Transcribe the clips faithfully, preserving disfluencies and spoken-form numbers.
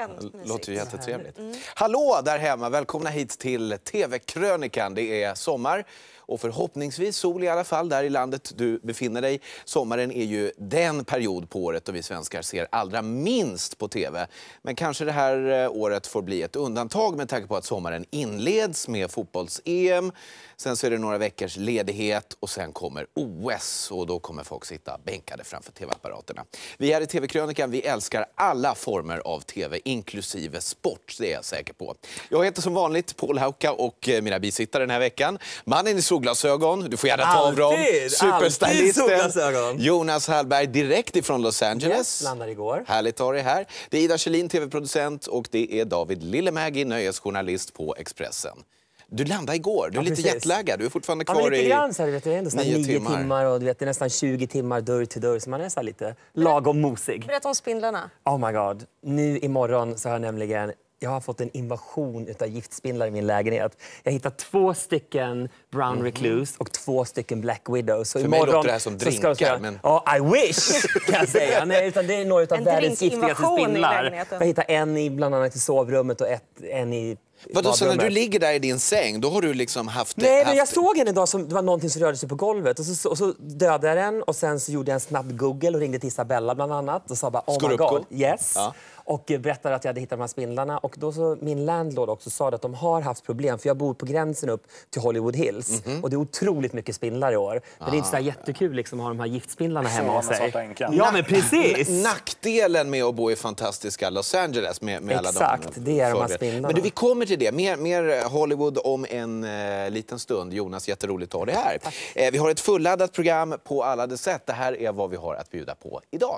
Låter ju jättetrevligt. Mm. Hallå där hemma, välkomna hit till T V-krönikan. Det är sommar och förhoppningsvis sol i alla fall där i landet du befinner dig. Sommaren är ju den period på året då vi svenskar ser allra minst på T V. Men kanske det här året får bli ett undantag med tanke på att sommaren inleds med fotbolls-E M. Sen så är det några veckors ledighet och sen kommer O S och då kommer folk sitta bänkade framför T V-apparaterna. Vi här i T V-krönikan, vi älskar alla former av T V, inklusive sport, det är jag säker på. Jag heter som vanligt Paul Hauka och mina bisittare den här veckan. Mannen i solglasögon, du får gärna ta av dem. Superstylisten Jonas Hallberg direkt ifrån Los Angeles. Yes, landade igår. Härligt att ha dig här. Det är Ida Kjellin, T V-producent, och det är David Lillemägi, nöjesjournalist på Expressen. Du landade igår, du är ja, lite jetlaggad, du är fortfarande kvar ja, lite i grann, så här, vet du, det är nio, nio timmar. timmar och du vet, det är nästan tjugo timmar dörr till dörr, så man är så här lite lagom mosig. Berätta om spindlarna. Oh my god, nu imorgon så har jag nämligen, jag har fått en invasion av giftspindlar i min lägenhet. Jag hittat två stycken brown mm. recluse och två stycken black widow. Så för imorgon mig låter det här som drinkar. Ska, men... oh, I wish, kan jag säga. Nej, utan det är några av världens giftigaste spindlar. Jag hittar en i bland annat i sovrummet och ett, en i... Vadå, så när du ligger där i din säng, då har du liksom haft det? Nej, men haft... jag såg en idag som det var någonting som rörde sig på golvet. Och så, och så dödade jag den och sen så gjorde jag en snabb Google och ringde till Isabella bland annat. Och sa bara, oh my god, yes. Ja. Och berättade att jag hade hittat de här spindlarna. Och då så, min landlord också sa att de har haft problem. För jag bor på gränsen upp till Hollywood Hills. Mm-hmm. Och det är otroligt mycket spindlar i år. Men ah. det är inte så här jättekul liksom, att ha de här giftspindlarna hemma hos sig. Ja, men precis! Nackdelen med att bo i fantastiska Los Angeles med, med Exakt, alla de det är de här spindlarna. Men du, vi kommer till det. Mer, mer Hollywood om en eh, liten stund. Jonas, jätteroligt att ha det här. Eh, vi har ett fulladdat program på alla de sätt. Det här är vad vi har att bjuda på idag.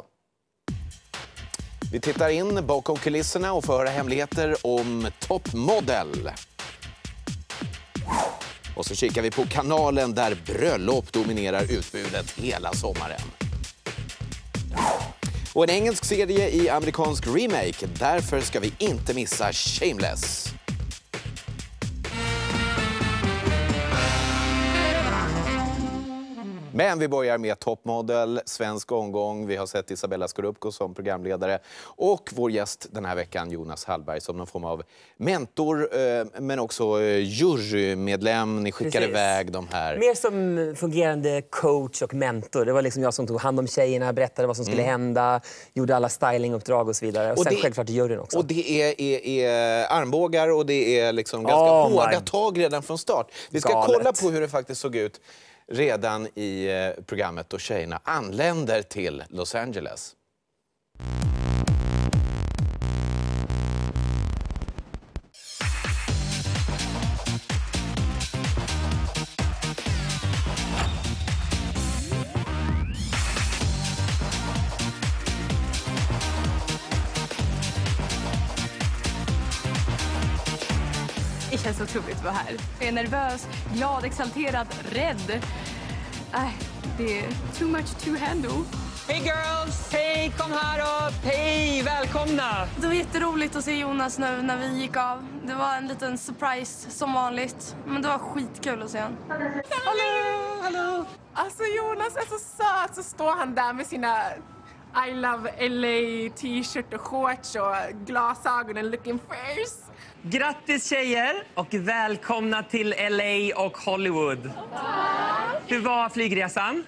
Vi tittar in bakom kulisserna och får höra hemligheter om Top Model. Och så kikar vi på kanalen där bröllop dominerar utbudet hela sommaren. Och en engelsk serie i amerikansk remake. Därför ska vi inte missa Shameless. Men vi börjar med Top Model, svensk omgång. Vi har sett Isabella Scorupco som programledare och vår gäst den här veckan, Jonas Hallberg, som någon form av mentor men också jurymedlem. Ni skickade Precis. iväg de här. Mer som fungerande coach och mentor. Det var liksom jag som tog hand om tjejerna, berättade vad som skulle mm. hända, gjorde alla stylinguppdrag och så vidare. Och, och sen det, självklart i juryn också. Och det är, är, är armbågar och det är liksom ganska oh hårda tag redan från start. Vi ska Galet. kolla på hur det faktiskt såg ut redan i programmet då tjejerna anländer till Los Angeles. Det känns otroligt att vara här. Jag är nervös, glad, exalterad, rädd. Äh, det är too much to handle. Hej girls! Hej, kom här upp! Hej, välkomna! Det var jätteroligt att se Jonas nu när vi gick av. Det var en liten surprise som vanligt. Men det var skitkul att se honom. Hallå, hallå! Alltså Jonas är så söt, så står han där med sina I love L A t-shirt och shorts och glasögonen looking fresh. Grattis tjejer och välkomna till L A och Hollywood. Hur var flygresan?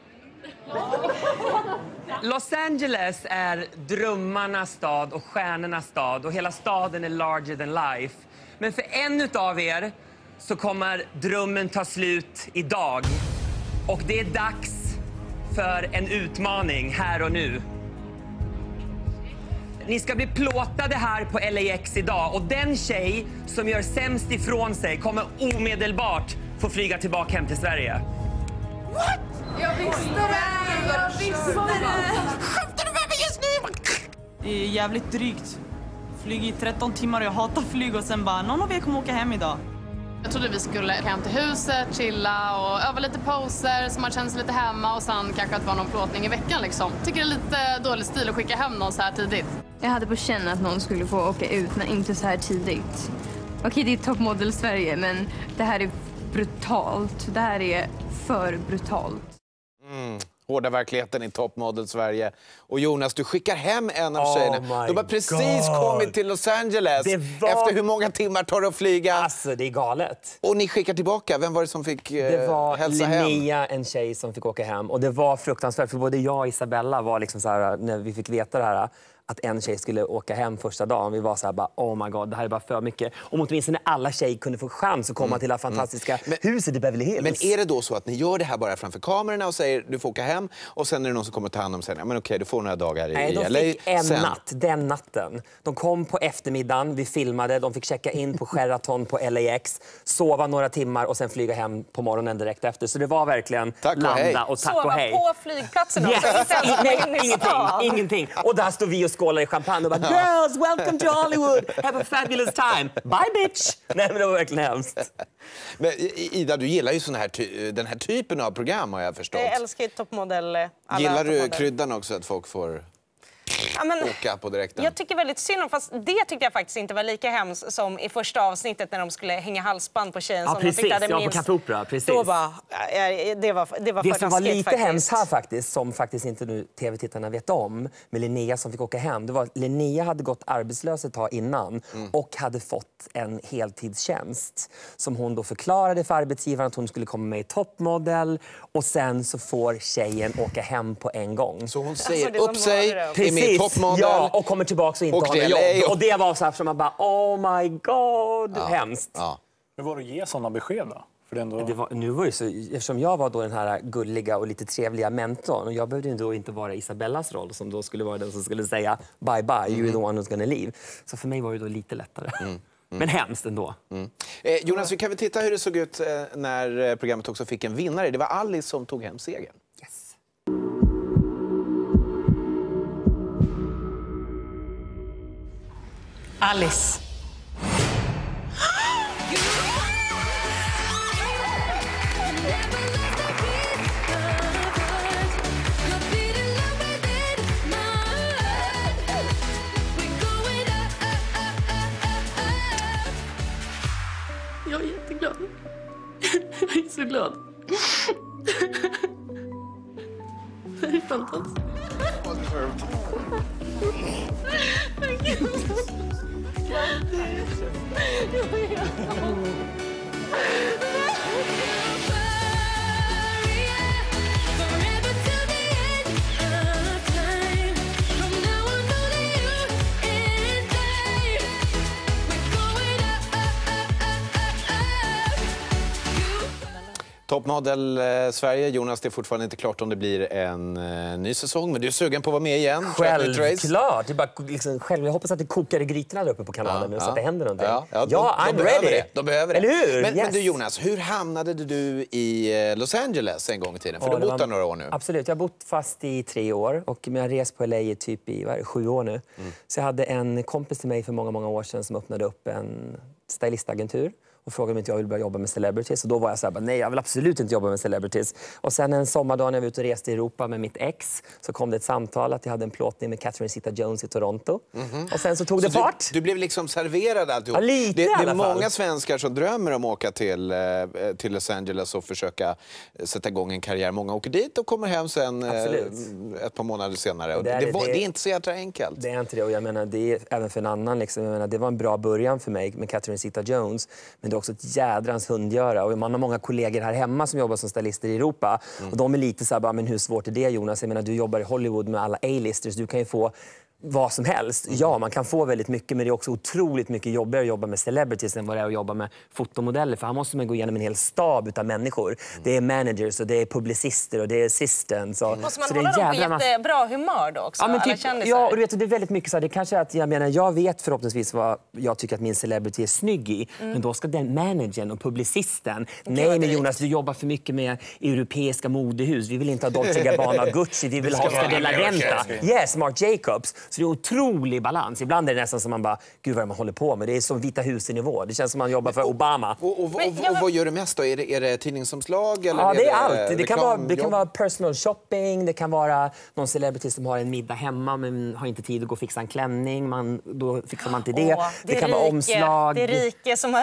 Los Angeles är drömmarnas stad och stjärnornas stad och hela staden är larger than life. Men för en utav er så kommer drömmen ta slut idag. Och det är dags för en utmaning här och nu. Ni ska bli plåtade här på L A X idag och den tjej som gör sämst ifrån sig kommer omedelbart få flyga tillbaka hem till Sverige. What? Jag visste det! Jag visste det! Skämtar du med mig just nu? Det är jävligt drygt. Flyg i tretton timmar och jag hatar flyg och sen bara, någon av er kommer åka hem idag. Jag trodde vi skulle hem till huset, chilla och öva lite poser så man känner sig lite hemma och sen kanske att det var någon plåtning i veckan liksom. Tycker det är lite dålig stil att skicka hem någon så här tidigt. Jag hade på känn att någon skulle få åka ut men inte så här tidigt. Okej, det är Top Model Sverige men det här är brutalt. Det här är för brutalt. Mm. hårda verkligheten i Top Model Sverige. Och Jonas, du skickar hem en av Oh tjejerna. De har precis God. kommit till Los Angeles. Var... Efter hur många timmar tar det att flyga? Alltså, det är galet. Och ni skickar tillbaka. Vem var det som fick eh, det var hälsa Linnea, hem? en tjej som fick åka hem. Och det var fruktansvärt, för både jag och Isabella var liksom så här, när vi fick veta det här, att en tjej skulle åka hem första dagen. Vi var så här bara, oh my god, det här är bara för mycket. Och åtminstone alla tjejer kunde få chans att komma mm. till det här fantastiska mm. huset i Beverly Hills. Men är det då så att ni gör det här bara framför kamerorna och säger du får åka hem, och sen är det någon som kommer ta hand om sig? Ja, men okej, du får några dagar i Nej, de L A. fick en sen... natt, den natten. De kom på eftermiddagen, vi filmade, de fick checka in på Sheraton på L A X, sova några timmar och sen flyga hem på morgonen direkt efter. Så det var verkligen tack och landa hej. och tack sova och hej. på flygplatsen också. Yes. Nej, ingenting, ingenting. Och där stod vi och skålade i champagne och bara, girls, welcome to Hollywood, have a fabulous time, bye bitch. Nej, men det var verkligen hemskt. Men Ida, du gillar ju sån här ty- den här typen av program, har jag förstått. Jag älskar ju toppmodell. Gillar du kryddan också, att folk får ja, men, åka på direkten? Jag tycker väldigt synd om, fast det tyckte jag faktiskt inte var lika hemskt som i första avsnittet när de skulle hänga halsband på tjejen ja, som precis, de tyckte hade ja, minst. På Café Opera, precis. Då var, ja, det var, det var det för som var taskigt, lite faktiskt. hemskt här faktiskt, som faktiskt inte nu tv-tittarna vet om, med Linnea som fick åka hem, det var att Linnea hade gått arbetslös ett tag innan mm. och hade fått en heltidstjänst som hon då förklarade för arbetsgivaren att hon skulle komma med i Top Model, och sen så får tjejen åka hem på en gång. Så hon säger alltså, upp sig, är med i Top Model, ja, och kommer tillbaka och inte har jobb. Och det var så här som man bara, oh my god, ja. hemskt. Ja. Hur var det att ge sådana besked då? För det ändå... det var, nu var det så, eftersom jag var då den här gulliga och lite trevliga mentorn, och jag behövde då inte vara Isabellas roll som då skulle vara den som skulle säga bye bye, mm. you're the one who's gonna leave. Så för mig var det då lite lättare. Mm. Mm. Men hemskt ändå. Mm. Eh, Jonas, vi kan väl titta hur det såg ut eh, när programmet också fick en vinnare. Det var Alice som tog hem segern. Yes. Alice. Jag är jätteglad. Jag är så glad. Det är fantastiskt. Top Model eh, Sverige. Jonas, det är fortfarande inte klart om det blir en eh, ny säsong, men du är sugen på att vara med igen. Självklart. Det är bara, liksom, själv, jag hoppas att det kokar i grytorna där uppe på kanalen ja, nu, ja. så att det händer någonting. Ja, ja, de, ja I'm de ready. Det. De behöver det. Eller hur? Men, yes. men du Jonas, hur hamnade du i Los Angeles en gång i tiden? För ja, du har bott där några år nu. Absolut, jag har bott fast i tre år och jag har rest på L A i typ i vad är det, sju år nu. Mm. Så jag hade en kompis till mig för många, många år sedan som öppnade upp en stylistagentur och frågade om inte jag ville börja jobba med celebrities. Och då var jag så här, nej jag vill absolut inte jobba med celebrities. Och sen en sommardag när jag var ute och reste i Europa med mitt ex så kom det ett samtal att jag hade en plåtning med Catherine Zeta-Jones i Toronto. Mm-hmm. Och sen så tog så det fart. Du, du blev liksom serverad alltihop. Ja, lite det, det är många fall. svenskar som drömmer om att åka till, eh, till Los Angeles och försöka sätta igång en karriär. Många åker dit och kommer hem sen eh, ett par månader senare. Och det, det, var, det, det är inte så jävla enkelt. Det är inte det. Och jag menar, det är även för en annan. Liksom, jag menar, det var en bra början för mig med Catherine Zeta-Jones. Men det är också ett jädrans hundgöra. Och man har många kollegor här hemma som jobbar som stylister i Europa. Mm. Och de är lite så här, bara, men hur svårt är det Jonas? Jag menar, du jobbar i Hollywood med alla A-listers. Du kan ju få vad som helst. Mm. Ja, man kan få väldigt mycket, men det är också otroligt mycket jobbigare att jobba med celebrities än vad det är att jobba med fotomodeller. För här måste man gå igenom en hel stab utav människor. Mm. Det är managers och det är publicister och det är assistants. Och, måste man så hålla det är dem på jättebra humör då också? Ja, men typ, ja, och du vet, det är väldigt mycket så här, det kanske är att jag menar, jag vet förhoppningsvis vad jag tycker att min celebrity är snygg i. Mm. Men då ska den managern och publicisten, okay, nej men Jonas, du jobbar för mycket med europeiska modehus. Vi vill inte ha Dolce and Gabbana och Gucci, vi vill ha Oscar de la Renta. Yes, Marc Jacobs. Så det är otroligt balans. Ibland är det nästan som man bara, gud vad man håller på med. Det är som Vita hus-nivå. Det känns som man jobbar för Obama. Och, och, och, och, och vad gör du mest då? Är det, är det tidningsomslag? Eller ja, det är, är allt. Det, det, kan vara, det kan vara personal shopping. Det kan vara någon celebrity som har en middag hemma men har inte tid att gå och fixa en klänning. Man, då fixar man till det. Åh, det, det kan rike, vara omslag. Det är rike som har råd Väldigt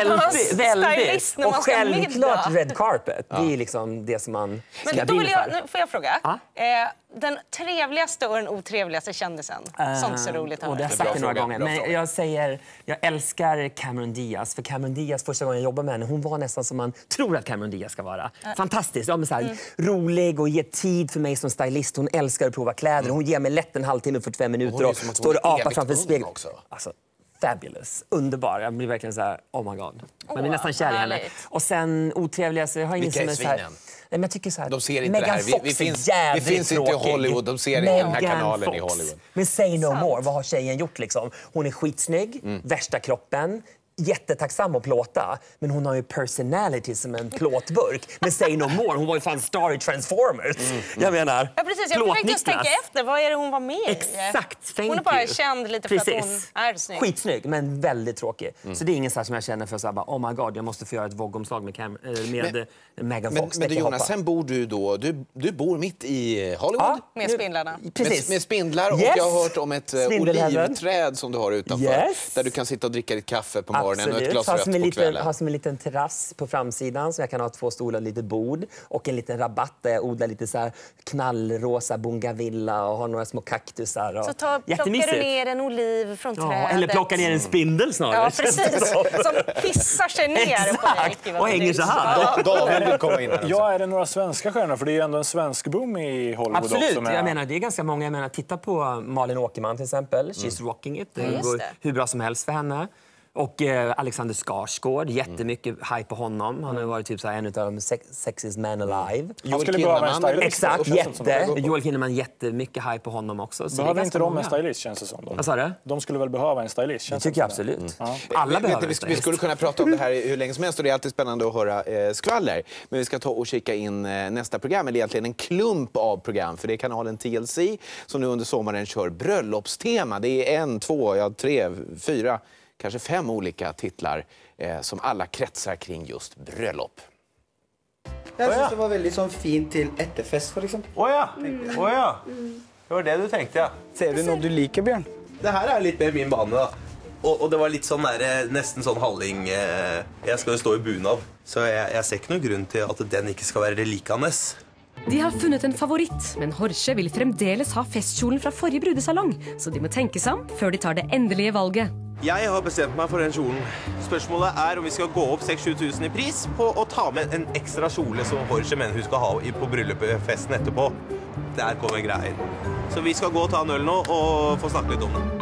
väldigt, väldigt. Och man ska självklart middag. red carpet. Ja. Det är liksom det som man ska Men då vill brinna för. jag, får jag fråga? Ja? Eh, den trevligaste och den otrevligaste kändisen? Uh, Sånt så roligt att höra. Och det har jag sagt det några gånger. Men jag säger, jag älskar Cameron Diaz. För Cameron Diaz, första gången jag jobbade med henne, hon var nästan som man tror att Cameron Diaz ska vara. Uh. Fantastiskt. Ja, men så här, mm. rolig och ger tid för mig som stylist. Hon älskar att prova kläder. Hon ger mig lätt en halvtimme, fyrtiofem minuter och står och apar framför spegeln. Alltså, fabulous. Underbar. Jag blir verkligen så här, oh my god. Man blir oh, nästan kär i henne. Och sen otrevligaste, jag har ingen som är så här. Nej, men jag tycker så här, de ser inte Megan det här. Fox vi, vi finns, är vi finns inte i Hollywood. De ser inte den här kanalen Fox. I Hollywood. Men Say No More, vad har tjejen gjort liksom? Hon är skitsnygg, mm. värsta kroppen. Jättetacksam att plåta, men hon har ju personality som en plåtburk. Men Say No More, hon var ju fan star i Transformers. Mm. Jag menar, ja, precis. Jag försökte just tänka efter, vad är det hon var med i? Exakt, thank hon är bara you. känd lite för precis. Att hon är snygg. Skitsnygg, men väldigt tråkig. Mm. Så det är ingen så här som jag känner för så här, bara, oh my god, jag måste få göra ett våggomslag med, Cam med men, Megan Fox. Men, men du Jonas, sen bor du då, du, du bor mitt i Hollywood? Ja, med spindlarna. Precis. Med, med spindlar, yes. Och jag har hört om ett olivträd som du har utanför. Yes. Där du kan sitta och dricka ditt kaffe på morgonen. Absolut. Och ett glas rött på liten, kvällen. har som en liten terrass på framsidan så jag kan ha två stolar och lite bord. Och en liten rabatt där jag odlar lite så här knallrosa bongavilla och har några små kaktusar. Och så ta, plockar du ner en oliv från ja, trädet. Eller plockar ner en spindel snarare. Ja, precis. Som hissar sig ner på dig. Och hänger så här. David vill komma in. Ja, är det några svenska stjärnor? För det är ju ändå en svensk boom i Hollywood. Absolut. Också. Med... Jag menar, det är ganska många. Jag menar, titta på Malin Åkerman till exempel. She's mm. rocking it. Det mm. går hur bra som helst för henne. Och eh, Alexander Skarsgård, jättemycket mm. hype på honom. Han har varit typ så här en av de sex sexiest men alive. Joel Kinnaman. Exakt, jätte. Joel Kinnaman, jättemycket hype på honom också. Så behöver inte de en stylist, känns det som? Vad sa du? De skulle väl behöva en stylist, känns det tycker jag absolut. Mm. Ja. Alla vi, behöver vi, en stylist. Vi skulle kunna prata om det här hur länge som helst och det är alltid spännande att höra eh, skvaller. Men vi ska ta och kika in eh, nästa program, eller egentligen en klump av program. För det är kanalen T L C som nu under sommaren kör bröllopstema. Det är en, två, ja, tre, fyra... kanske fem olika titlar eh, som alla kretsar kring just bröllop. Jag syns det var väldigt sån fint till etterfest för exempel. Åh ja, åh ja. Det var det du tänkte, ja. Ser du något du liker, Björn? Det här är lite mer min bane då. Och, och det var lite sån där, nästan sån halling. Eh, jag ska ju stå i bunad. Så jag, jag ser inte någon grund till att den inte ska vara likandes. De har funnet en favoritt, men Horse vil fremdeles ha festkjolen fra forrige brudesalong, så de må tenke seg om før de tar det endelige valget. Jeg har bestemt meg for den kjolen. Spørsmålet er om vi skal gå opp seks til sju tusen i pris på å ta med en ekstra kjole som Horse mener hun skal ha på bryllupfesten etterpå. Der kommer greier. Så vi skal gå og ta en øl nå og få snakke litt om det.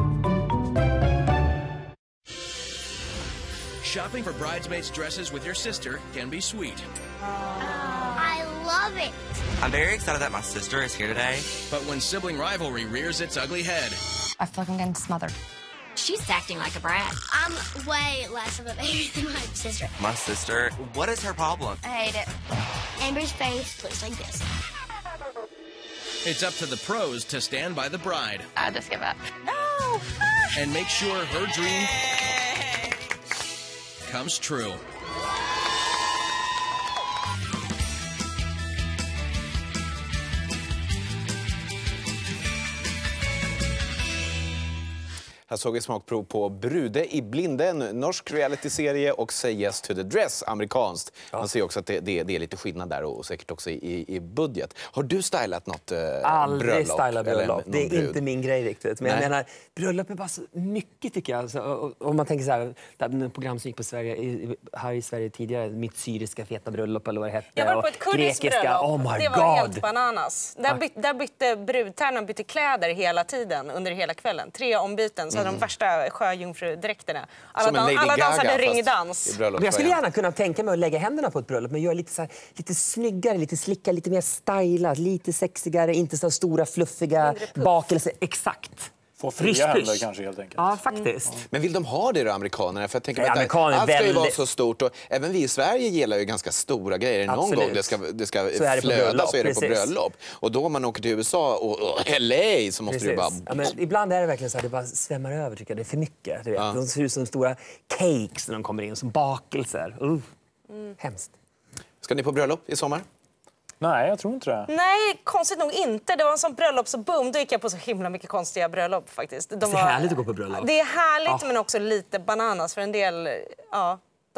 Shopping for bridesmaids dresses with your sister can be sweet. I love it. I'm very excited that my sister is here today. But when sibling rivalry rears its ugly head. I feel like I'm getting smothered. She's acting like a brat. I'm way less of a baby than my sister. My sister? What is her problem? I hate it. Amber's face looks like this. It's up to the pros to stand by the bride. I just give up. No! And make sure her dream comes true. Här såg vi smakprov på Brude i blinden, norsk realityserie, och Say Yes to the Dress, amerikanskt. Ja. Man ser också att det, det, det är lite skillnad där och säkert också i, i budget. Har du stylat något eh, Aldrig bröllop? Aldrig stylat bröllop. Det är brud? Inte min grej riktigt. Men Nej. jag menar, bröllop är bara så mycket tycker jag. Alltså, om man tänker så här, det program som gick på Sverige, i, här i Sverige tidigare, mitt syriska feta bröllop eller vad det hette. Jag var på ett kurdiskt bröllop. Oh my det var God. helt bananas. Där, byt, där bytte brudtärnan bytte kläder hela tiden under hela kvällen. Tre ombyten. Så mm. de värsta sjöjungfrudräkterna. Alla, dan alla dansade ringdans. Jag skulle gärna kunna tänka mig att lägga händerna på ett bröllop, men göra lite så här, lite snyggare, lite slickare, lite mer stylat, lite sexigare, inte så stora fluffiga bakelser. Exakt. Få fria händer kanske helt enkelt. Ja, faktiskt. Mm. Men vill de ha det då, amerikanerna? För jag tänker ja, att amerikaner allt ska ju väldigt... vara så stort. Och även vi i Sverige gillar ju ganska stora grejer. Någon Absolut. gång det ska, det ska så är det flöda så är det Precis. på bröllop. Och då om man åker till U S A och, och L A så måste Precis. det bara... Ja, men ibland är det verkligen så att det bara svämmar över tycker jag. Det är för mycket. Du vet. Ja. De ser ut som stora cakes när de kommer in, som bakelser. Uh. Mm. Hemskt. Ska ni på bröllop i sommar? Nej, jag tror inte det. Nej, konstigt nog inte. Det var en sån bröllop så boom, då gick jag på så himla mycket konstiga bröllop faktiskt. De det är var... härligt att gå på bröllop. Det är härligt ja. men också lite bananas för en del. Ja,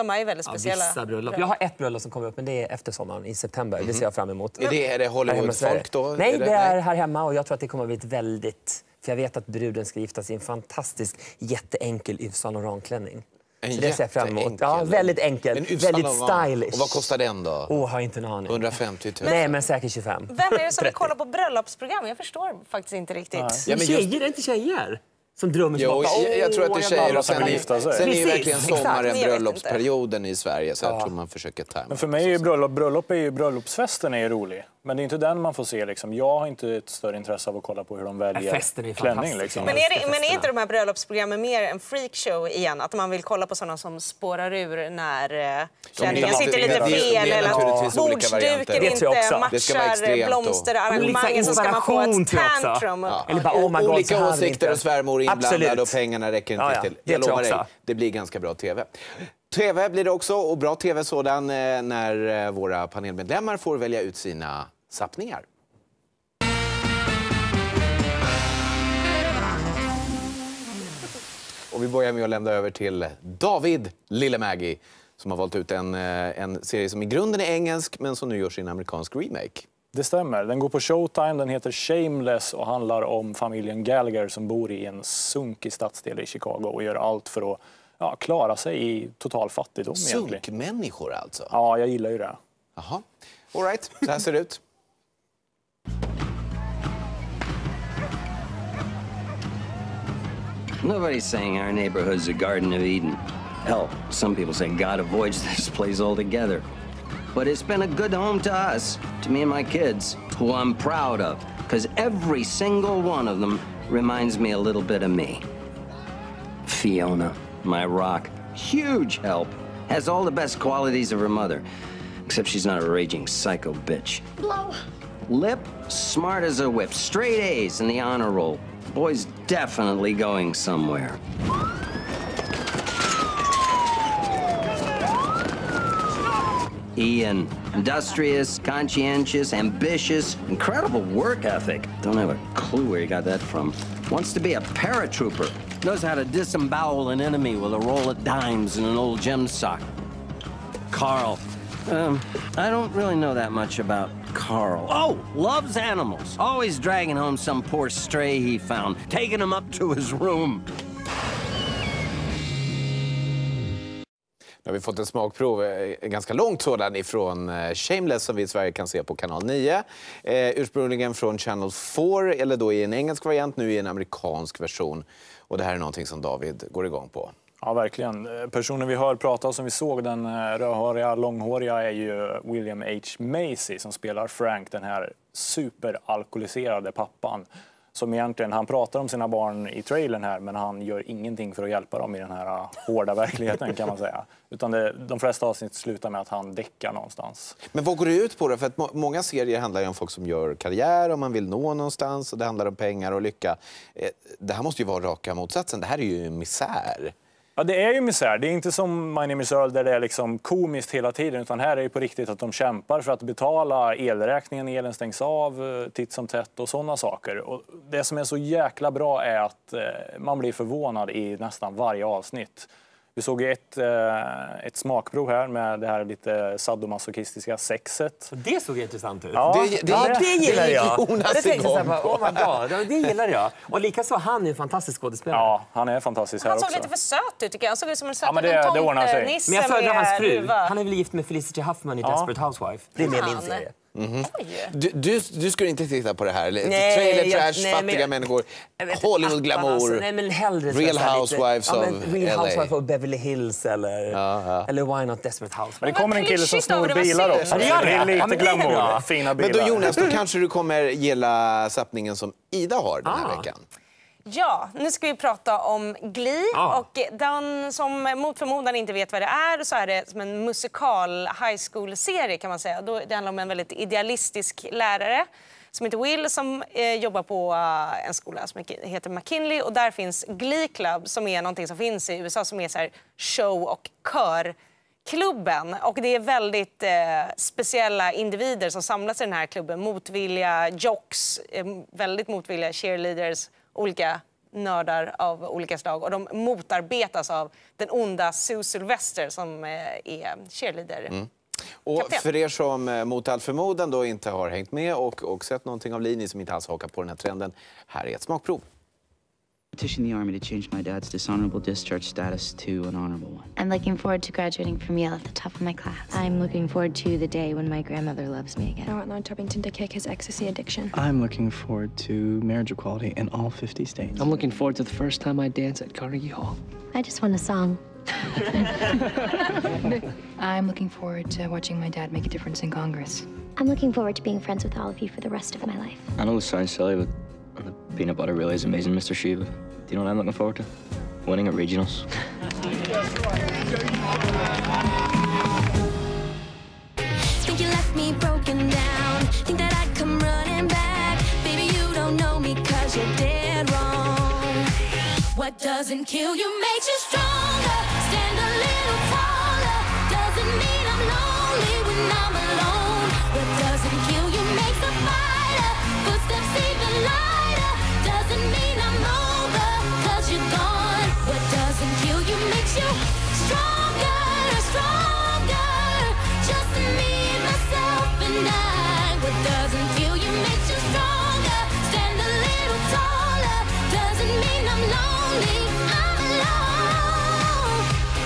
De är ju väldigt speciella. Ja, vissa bröllop. Jag har ett bröllop som kommer upp, men det är efter sommaren i september. Mm. Det ser jag fram emot. Är det, är det Hollywood-folk då? Nej, är det, det är nej? här hemma och jag tror att det kommer att bli ett väldigt... För jag vet att bruden ska gifta sig i en fantastisk, jätteenkel Yves Saint Laurent-klänning. En så det ser jag fram emot. Ja, väldigt enkel. Väldigt stylish. Och vad kostar den då? Åh, oh, har inte en aning. hundrafemtio tusen. Nej, men säkert tjugofem. Vem är det som vill kolla på bröllopsprogram? Jag förstår faktiskt inte riktigt. Ja, men just... Tjejer, är det inte tjejer? Som drömmer jo, tillbaka. Jag, jag tror att det är tjejer och sen, gifta sig. sen är ju Precis, verkligen sommaren exakt. bröllopsperioden i Sverige. Så jag tror man försöker tajma. Men för mig är ju bröllop, bröllop är ju bröllopsfesten är ju rolig. Men det är inte den man får se liksom. Jag har inte ett större intresse av att kolla på hur de väljer är klänning liksom. Men är, det, men är inte de här bröllopsprogrammen mer en freakshow igen? Att man vill kolla på sådana som spårar ur när klänningen sitter lite fel eller att bordsduken inte matchar blomsterarrangemangen, så ska man få ett tantrum. Ja. Eller bara, oh my God, olika åsikter och svärmor inblandade och pengarna räcker inte ja, ja. till. Jag lovar dig, det blir ganska bra tv. Tv blir det också, och bra tv sådan när våra panelmedlemmar får välja ut sina sappningar. Och vi börjar med att lämna över till David Lille Maggie som har valt ut en, en serie som i grunden är engelsk men som nu görs i en amerikansk remake. Det stämmer. Den går på Showtime, den heter Shameless och handlar om familjen Gallagher som bor i en sunkig stadsdel i Chicago och gör allt för att ja, klara sig i total fattigdom. Sunkmänniskor alltså? Ja, jag gillar ju det. Jaha. All right, så här ser det ut. Nobody's saying our neighborhood's a Garden of Eden. Hell, some people say God avoids this place altogether. But it's been a good home to us, to me and my kids, who I'm proud of, because every single one of them reminds me a little bit of me. Fiona, my rock, huge help, has all the best qualities of her mother, except she's not a raging psycho bitch. Blow. Lip, smart as a whip, straight A's in the honor roll. Boy's definitely going somewhere. Ian, industrious, conscientious, ambitious, incredible work ethic. Don't have a clue where he got that from. Wants to be a paratrooper. Knows how to disembowel an enemy with a roll of dimes and an old gem sock. Carl. Um, I don't really know that much about Carl. Oh, loves animals. Always dragging home some poor stray he found, taking him up to his room. Nu har vi fått en smakprov, en ganska långt sådan, ifrån Shameless som vi i Sverige kan se på kanal nio. Eh, ursprungligen från Channel fyra, eller då i en engelsk variant, nu i en amerikansk version. Och det här är någonting som David går igång på. Ja, verkligen. Personen vi hör prata som vi såg, den rödhåriga, långhåriga, är ju William H. Macy som spelar Frank, den här superalkoholiserade pappan. Som egentligen, han pratar om sina barn i trailern här, men han gör ingenting för att hjälpa dem i den här hårda verkligheten kan man säga. Utan det, de flesta avsnitt slutar med att han däckar någonstans. Men vad går det ut på då? För att må många serier handlar ju om folk som gör karriär och man vill nå någonstans. Och det handlar om pengar och lycka. Det här måste ju vara raka motsatsen. Det här är ju misär. Ja, det är ju misär. Det är inte som My Name is Earl där det är liksom komiskt hela tiden, utan här är det på riktigt att de kämpar för att betala elräkningen, elen stängs av titt som tätt och sådana saker. Och det som är så jäkla bra är att eh, man blir förvånad i nästan varje avsnitt. Vi såg ett, eh, ett smakprov här med det här lite sadomasochistiska sexet. Det såg intressant ut. Ja, det, det, ja, det gillar jag. Jonas det tänkte jag bara, oh my God, det gillar jag. Och likaså han är en fantastisk skådespelare. Ja, han är fantastisk här också. Han såg lite för söt ut tycker jag. Han såg ut som en söt ja, men det, det ordnar sig. Men jag föredrar hans fru. Han är väl gift med Felicity Huffman i ja. Desperate Housewife. Det är mer min serie. Mm-hmm. du, du, du skulle inte titta på det här? Nej, trailer trash, jag, nej, fattiga men, människor, Hollywood glamour, alltså, nej, men hellre, Real Housewives ja, of Real L A. Housewives of Beverly Hills eller, ja, ja. eller Why Not Desperate Housewives. Men det kommer en kille som snor bilar också. Det, det är lite ja, glamour, ja. fina bilar. Men då Jonas, då kanske du kommer gilla sappningen som Ida har den här ah. veckan. Ja, nu ska vi prata om Glee. Ah. Och den som mot förmodan inte vet vad det är, så är det som en musikal high school-serie kan man säga. Det handlar om en väldigt idealistisk lärare som heter Will som eh, jobbar på uh, en skola som heter McKinley. Och där finns Glee Club som är någonting som finns i U S A som är så här show- och körklubben. Och det är väldigt eh, speciella individer som samlas i den här klubben. Motvilliga jocks, eh, väldigt motvilliga cheerleaders, olika nördar av olika slag. Och de motarbetas av den onda Sue Sylvester som är cheerleader. Mm. Och för er som mot all förmodan då inte har hängt med och, och sett någonting av Lee, som inte alls hakar på den här trenden, här är ett smakprov. Petition the Army to change my dad's dishonorable discharge status to an honorable one. I'm looking forward to graduating from Yale at the top of my class. I'm looking forward to the day when my grandmother loves me again. I want Lon Tubbington to kick his ecstasy addiction. I'm looking forward to marriage equality in all fifty states. I'm looking forward to the first time I dance at Carnegie Hall. I just want a song. I'm looking forward to watching my dad make a difference in Congress. I'm looking forward to being friends with all of you for the rest of my life. I know this sounds silly, but the peanut butter really is amazing, Mister Shiva. Do you know what I'm looking forward to? Winning at regionals. Think you left me broken down. Think that I'd come running back. Baby, you don't know me 'cause you're dead wrong. What doesn't kill you makes you stronger. Stand a little taller. Doesn't mean I'm lonely when I'm alone. What doesn't kill you makes a fighter. Footsteps even lighter. Doesn't mean I'm over 'cause you're gone. What doesn't kill you makes you stronger, stronger. Just me, myself and I. What doesn't kill you makes you stronger. Stand a little taller. Doesn't mean I'm lonely. I'm alone.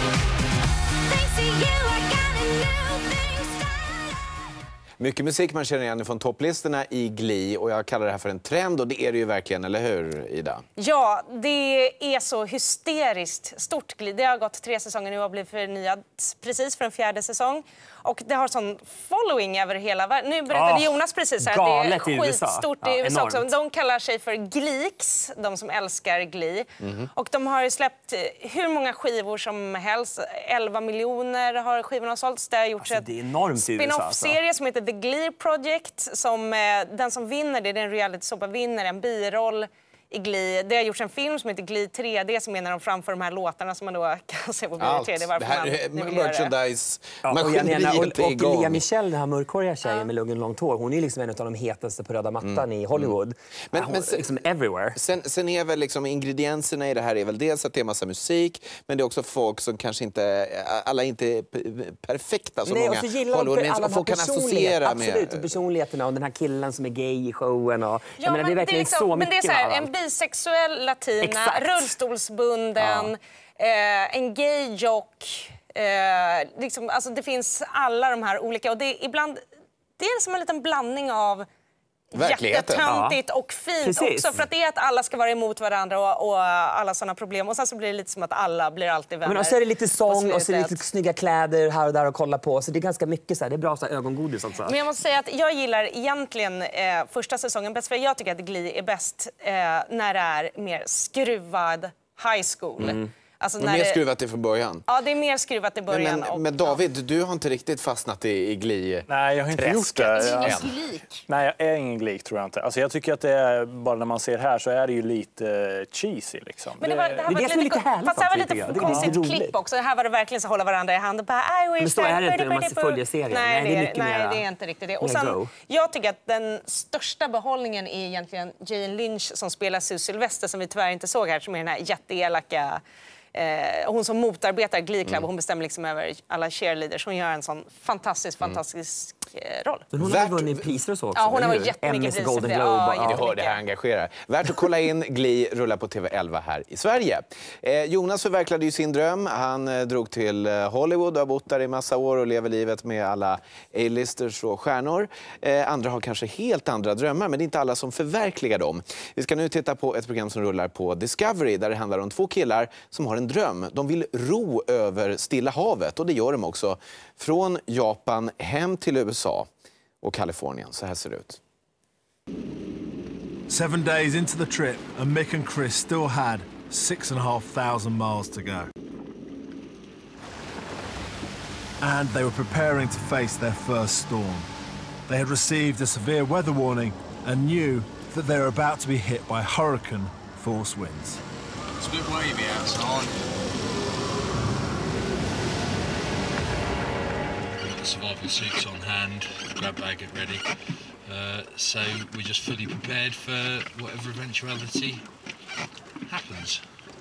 Thanks to you I got a new thing started. Mycket musik man känner igen från topplistorna i Glee, och jag kallar det här för en trend, och det är det ju verkligen, eller hur, Ida? Ja, det är så hysteriskt stort Glee. Det har gått tre säsonger nu och blivit förnyad precis för en fjärde säsong. Och det har sån following över hela världen. Nu berättade oh, Jonas precis här att det är skitstort i U S A, ja, också. De kallar sig för Gleeks, de som älskar Glee. Mm-hmm. Och de har ju släppt hur många skivor som helst. elva miljoner har skivorna sålts. Det har gjorts alltså, det är enormt ett spin-off-serie som heter The Glee Project. Som, den som vinner det, det är en reality-soppa, vinner en biroll i Glee. Det har gjorts en film som heter Glee tre D som är när de framför de här låtarna som man då kan se på Glee tre D. Allt. Det här är merchandise. Ja, och, och, och, och Lea Michelle, den här mörkhåriga tjejen ja. med luggen långt hår, hon är liksom en av de hetaste på röda mattan mm. i Hollywood. Men, hon, men sen, liksom everywhere. Sen, sen är väl liksom ingredienserna i det här är väl dels att det är massa musik, men det är också folk som kanske inte, alla inte är perfekta som Nej, många och så gillar Hollywood, alla folk kan associera med. Absolut, och personligheterna och den här killen som är gay i showen. Och, ja, menar, det är verkligen liksom, så men mycket. Det är så här, en bisexuell latina, exakt. rullstolsbunden, ja. eh, en gay-jock. Eh, liksom, alltså det finns alla de här olika. Och det är ibland det är som en liten blandning av jättetöntigt ja. och fint. Precis. Också. För att det är att alla ska vara emot varandra och, och alla sådana problem. Och sen så blir det lite som att alla blir alltid vänner. Men och så är det lite sång och så är det lite snygga kläder här och där att kolla på. Så det är ganska mycket så här, det är bra så här, ögongodis också. Men jag måste säga att jag gillar egentligen eh, första säsongen bäst. För jag tycker att Glee är bäst eh, när det är mer skruvad high school. Mm. Alltså när mer det... skruvat det från början. Ja, det är mer skruvat i början. Men, men, men David, du har inte riktigt fastnat i, i Glee. Nej, jag har inte gjort det. Jag... Jag... Nej, jag är ingen Glee, tror jag inte. Alltså, jag tycker att det är, bara när man ser här så är det ju lite cheesy liksom. Men det, var, det, här det, var det lite, lite härligt. Fast det här var lite konstigt klipp också. Det här var det verkligen så hålla varandra i hand och bara I wish. Men så är det inte när man följer serien. Nej, nej, det är, mycket nej mera, det är inte riktigt det. Och sen, jag tycker att den största behållningen är egentligen Jane Lynch som spelar Sue Sylvester, som vi tyvärr inte såg här, som är den här jätteelaka. Eh, hon som motarbetar Glee Club, mm. hon bestämmer liksom över alla cheerleaders. Hon gör en sån fantastisk, mm. fantastisk eh, roll. Men hon har vunnit priser och så också. Ja, hon har varit jättemycket priser. Golden Globe. Ja, ja. Du hör, det här engagerar. Värt att kolla in Glee rullar på T V elva här i Sverige. Eh, Jonas förverkligade ju sin dröm. Han eh, drog till eh, Hollywood och har bott där i massa år och lever livet med alla A-listers och stjärnor. Eh, andra har kanske helt andra drömmar, men det är inte alla som förverkligar dem. Vi ska nu titta på ett program som rullar på Discovery där det handlar om två killar som har en dröm. De vill ro över Stilla havet, och det gör de också. Från Japan hem till U S A och Kalifornien. Så här ser det ut. Seven days into the trip and Mick and Chris still had six and a half thousand miles to go. And they were preparing to face their first storm. They had received a severe weather warning and knew that they were about to be hit by hurricane force winds. It's a bit wavy outside. We've got the survival suits on hand, grab bag, get ready. Uh, so we're just fully prepared for whatever eventuality happens.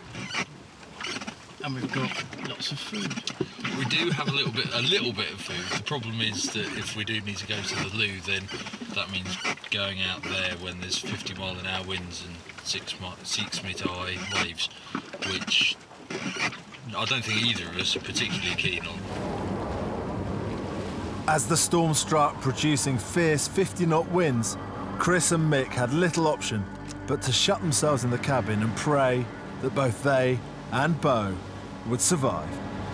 And we've got lots of food. We do have a little bit, a little bit of food. The problem is that if we do need to go to the loo, then that means going out there when there's fifty mile an hour winds and six, six metre high waves, which I don't think either of us are particularly keen on. As the storm struck, producing fierce fifty knot winds, Chris and Mick had little option but to shut themselves in the cabin and pray that both they and Bo would survive.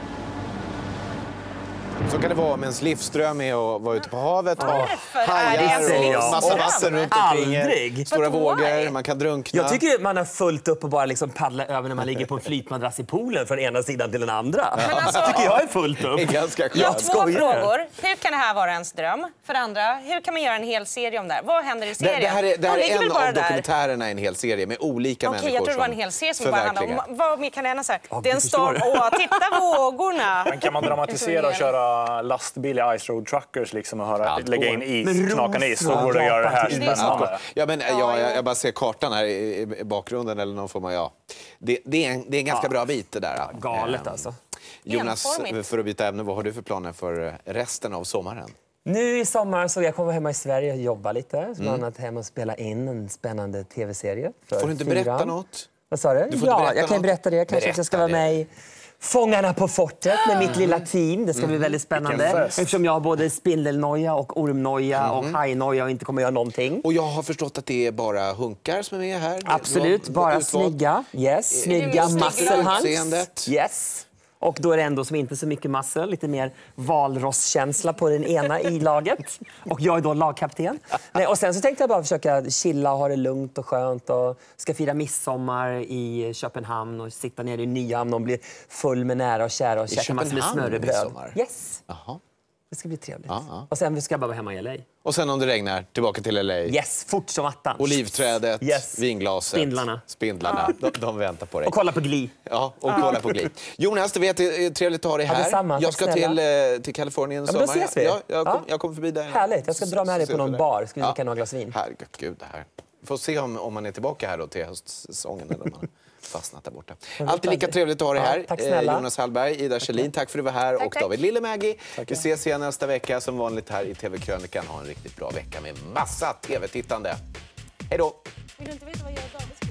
Så kan det vara med ens livsdröm är att vara ute på havet. Varför hajar och massa vatten runt omkring. Aldrig. Stora vågor, man kan drunkna. Jag tycker man har fullt upp och bara liksom paddla över när man ligger på en flytmadrass i poolen från ena sidan till den andra. Men alltså, tycker jag är fullt upp. Det är ganska skönt. Jag har två frågor. Hur kan det här vara ens dröm? För det andra, hur kan man göra en hel serie om det här? Vad händer i serien? Det, det här är, det här De är en av där. dokumentärerna i en hel serie med olika Okej, människor jag tror det var en som hel serie som bara handlar om... Vad mer kan det hända så här? Oh, det är en storm. Åh, titta vågorna! Men kan man dramatisera och köra lastbil i Ice Road Truckers liksom och höra, lägga in is, knakande is, så borde det göra det här spännande. Ja, men ja, jag, jag bara ser kartan här i, i bakgrunden eller någon form av, ja. Det, det, är en, det är en ganska ja. bra bit det där. Ja, galet alltså. Jonas, för att byta ämne, vad har du för planer för resten av sommaren? Nu i sommar så jag kommer hemma i Sverige och jobba lite. Bland annat hem och spela in en spännande tv-serie. Får du inte fyra. berätta något? Vad sa du? du får ja, inte jag kan något. berätta det. Kanske berätta att jag ska vara med i Fångarna på fortet med mitt lilla team. Det ska bli väldigt spännande. Eftersom jag har både spindelnoja och ormnoja mm. och hajnoja och inte kommer göra någonting. Och jag har förstått att det är bara hunkar som är med här. Absolut, bara utvald. snygga. Yes, snygga muscle-hunks. Yes. Och då är det ändå som inte så mycket muscle, lite mer valrosskänsla på den ena i laget. Och jag är då lagkapten. Nej, och sen så tänkte jag bara försöka chilla och ha det lugnt och skönt. Och ska fira midsommar i Köpenhamn och sitta nere i Nyhamn och bli full med nära och kära och käka massor med smörrebröd. Yes. Jaha. Det ska bli trevligt. Ja, ja. Och sen ska jag bara vara hemma i L A. Och sen om det regnar, tillbaka till L A. Yes, fort som attan. Olivträdet, yes. vinglaset, spindlarna. spindlarna. Ja. De, de väntar på dig. Och kolla på Glee. Ja, och kolla ja. på Glee. Jonas, du vet, det är trevligt att ha dig här. Ja, samma, jag ska till, till Kalifornien i ja, sommar. då ses vi. Ja, jag, kom, ja. jag kommer förbi där. Härligt, jag ska dra med dig på någon bar. Ska vi dricka ja. några glas vin? Herregud, gud det här. Vi får se om, om man är tillbaka här då till höstsäsongen eller om man fastnat där borta. Alltid lika trevligt att ha dig här. Ja, tack snälla. Jonas Hallberg, Ida Kjellin, tack för att du var här. Tack, och tack. David Lille-Maggie. Tack, vi ses igen nästa vecka som vanligt här i T V-krönikan. Ha en riktigt bra vecka med massa tv-tittande. Hej då! Vill du inte veta vad jag och David ska